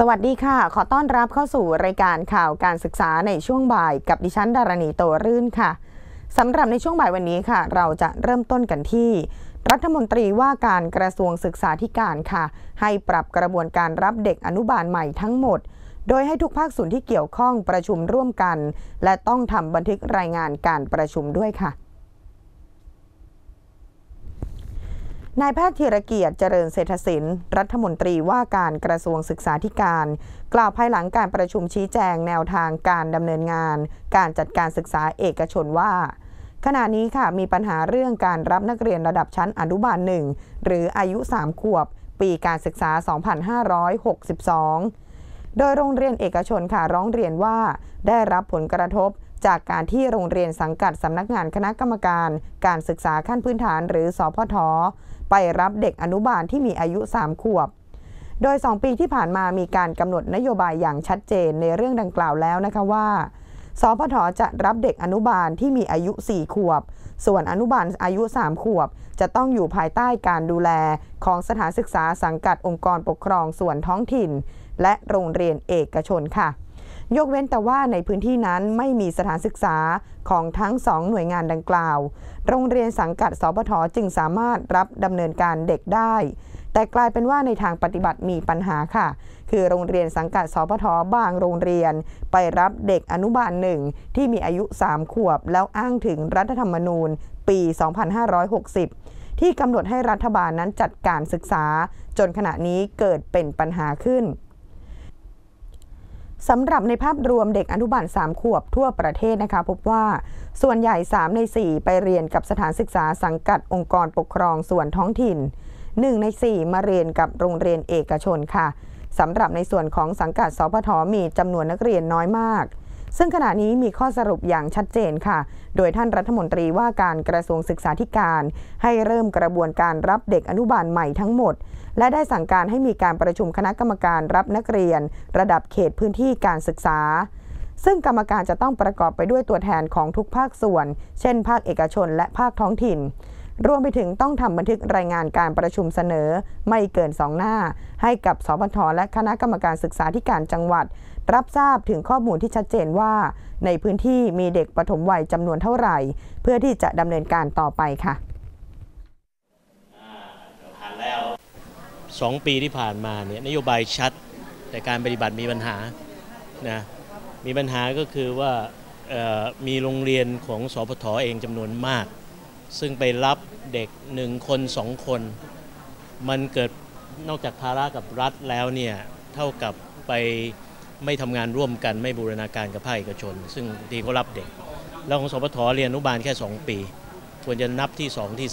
สวัสดีค่ะขอต้อนรับเข้าสู่รายการข่าวการศึกษาในช่วงบ่ายกับดิฉันดารณีโตรื่นค่ะสำหรับในช่วงบ่ายวันนี้ค่ะเราจะเริ่มต้นกันที่รัฐมนตรีว่าการกระทรวงศึกษาธิการค่ะให้ปรับกระบวนการรับเด็กอนุบาลใหม่ทั้งหมดโดยให้ทุกภาคส่วนที่เกี่ยวข้องประชุมร่วมกันและต้องทำบันทึกรายงานการประชุมด้วยค่ะนายแพทย์ธีรเกียรติเจริญเศรษฐศิลป์รัฐมนตรีว่าการกระทรวงศึกษาธิการกล่าวภายหลังการประชุมชี้แจงแนวทางการดำเนินงานการจัดการศึกษาเอกชนว่าขณะนี้ค่ะมีปัญหาเรื่องการรับนักเรียนระดับชั้นอนุบาล1หรืออายุ3ขวบปีการศึกษา 2562 โดยโรงเรียนเอกชนค่ะร้องเรียนว่าได้รับผลกระทบจากการที่โรงเรียนสังกัดสำนักงานคณะกรรมการการศึกษาขั้นพื้นฐานหรือสพท.ไปรับเด็กอนุบาลที่มีอายุ3ขวบโดย2ปีที่ผ่านมามีการกำหนดนโยบายอย่างชัดเจนในเรื่องดังกล่าวแล้วนะคะว่าสพท.จะรับเด็กอนุบาลที่มีอายุ4ขวบส่วนอนุบาลอายุ3ขวบจะต้องอยู่ภายใต้การดูแลของสถานศึกษาสังกัดองค์กรปกครองส่วนท้องถิ่นและโรงเรียนเอกชนค่ะยกเว้นแต่ว่าในพื้นที่นั้นไม่มีสถานศึกษาของทั้ง2หน่วยงานดังกล่าวโรงเรียนสังกัดสพท.จึงสามารถรับดำเนินการเด็กได้แต่กลายเป็นว่าในทางปฏิบัติมีปัญหาค่ะคือโรงเรียนสังกัดสพท.บางโรงเรียนไปรับเด็กอนุบาล1ที่มีอายุ3ขวบแล้วอ้างถึงรัฐธรรมนูญปี 2560 ที่กำหนดให้รัฐบาลนั้นจัดการศึกษาจนขณะนี้เกิดเป็นปัญหาขึ้นสำหรับในภาพรวมเด็กอนุบาล3ขวบทั่วประเทศนะคะพบว่าส่วนใหญ่3ใน4ไปเรียนกับสถานศึกษาสังกัดองค์กรปกครองส่วนท้องถิ่น1ใน4มาเรียนกับโรงเรียนเอกชนค่ะสำหรับในส่วนของสังกัดสพท.มีจำนวนนักเรียนน้อยมากซึ่งขณะนี้มีข้อสรุปอย่างชัดเจนค่ะโดยท่านรัฐมนตรีว่าการกระทรวงศึกษาธิการให้เริ่มกระบวนการรับเด็กอนุบาลใหม่ทั้งหมดและได้สั่งการให้มีการประชุมคณะกรรมการรับนักเรียนระดับเขตพื้นที่การศึกษาซึ่งกรรมการจะต้องประกอบไปด้วยตัวแทนของทุกภาคส่วนเช่นภาคเอกชนและภาคท้องถิ่นรวมไปถึงต้องทำบันทึกรายงานการประชุมเสนอไม่เกิน2หน้าให้กับสพท.และคณะกรรมการศึกษาธิการจังหวัดรับทราบถึงข้อมูลที่ชัดเจนว่าในพื้นที่มีเด็กปฐมวัยจำนวนเท่าไหร่เพื่อที่จะดำเนินการต่อไปค่ะ 2 ปีที่ผ่านมาเนี่ยนโยบายชัดแต่การปฏิบัติมีปัญหานะมีปัญหาก็คือว่ามีโรงเรียนของสพท.เองจำนวนมากซึ่งไปรับเด็ก1คน2คนมันเกิดนอกจากภาระกับรัฐแล้วเนี่ยเท่ากับไปไม่ทำงานร่วมกันไม่บูรณาการกับภาคเอกชนซึ่งทีเขารับเด็กแล้วของสพท.เรียนอนุบาลแค่2ปีควรจะนับที่2ที่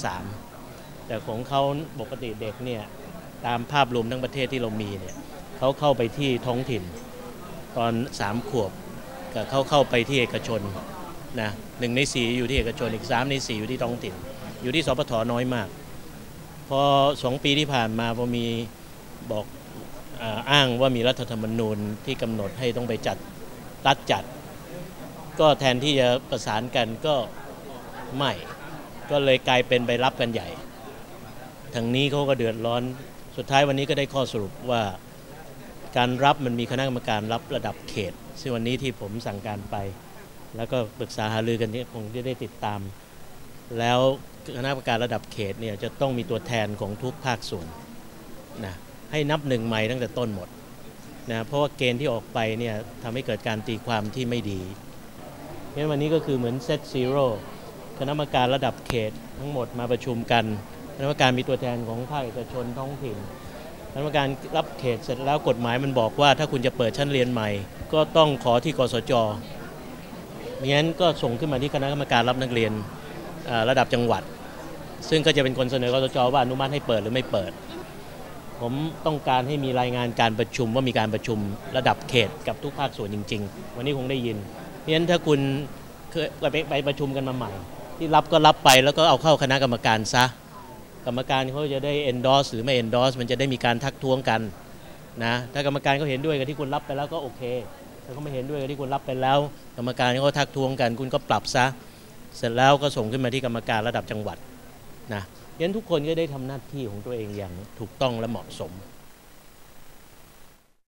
3แต่ของเขาปกติเด็กเนี่ยตามภาพรวมทั้งประเทศที่เรามีเนี่ยเขาเข้าไปที่ท้องถิ่นตอน3ขวบกับเขาเข้าไปที่เอกชนนะ1ใน4อยู่ที่เอกชนอีก3ใน4อยู่ที่ท้องถิ่นอยู่ที่สพท.น้อยมากพอ2ปีที่ผ่านมาพอมีบอกอ้างว่ามีรัฐธรรมนูญที่กำหนดให้ต้องไปรัฐจัดก็แทนที่จะประสานกันก็ไม่ก็เลยกลายเป็นไปรับกันใหญ่ทางนี้เขาก็เดือดร้อนสุดท้ายวันนี้ก็ได้ข้อสรุปว่าการรับมันมีคณะกรรมการรับระดับเขตซึ่งวันนี้ที่ผมสั่งการไปแล้วก็ปรึกษาหารือกันนี้คงจะได้ติดตามแล้วคณะกรรมการระดับเขตเนี่ยจะต้องมีตัวแทนของทุกภาคส่วนนะให้นับ1ใหม่ตั้งแต่ต้นหมดนะเพราะว่าเกณฑ์ที่ออกไปเนี่ยทำให้เกิดการตีความที่ไม่ดีเพราะฉะนั้นวันนี้ก็คือเหมือนเซตซีโร่คณะกรรมการระดับเขตทั้งหมดมาประชุมกันคณะกรรมการมีตัวแทนของภาคเอกชนท้องถิ่นคณะกรรมการรับเขตเสร็จแล้วกฎหมายมันบอกว่าถ้าคุณจะเปิดชั้นเรียนใหม่ก็ต้องขอที่กสจ.ไม่งั้นก็ส่งขึ้นมาที่คณะกรรมการรับนักเรียนระดับจังหวัดซึ่งก็จะเป็นคนเสนอกสจ.ว่าอนุมัติให้เปิดหรือไม่เปิดผมต้องการให้มีรายงานการประชุมว่ามีการประชุมระดับเขตกับทุกภาคส่วนจริงๆวันนี้คงได้ยินเพราะฉะนั้นถ้าคุณเคยไปประชุมกันมาใหม่ที่รับก็รับไปแล้วก็เอาเข้าคณะกรรมการซะกรรมการเขาจะได้ endorse หรือไม่ endorse มันจะได้มีการทักท้วงกันนะถ้ากรรมการเขาเห็นด้วยกับที่คุณรับไปแล้วก็โอเคถ้าเขาไม่เห็นด้วยกับที่คุณรับไปแล้วกรรมการเขาทักท้วงกันคุณก็ปรับซะเสร็จแล้วก็ส่งขึ้นมาที่กรรมการระดับจังหวัดนะงั้นทุกคนก็ได้ทำหน้าที่ของตัวเองอย่างถูกต้องและเหมาะสม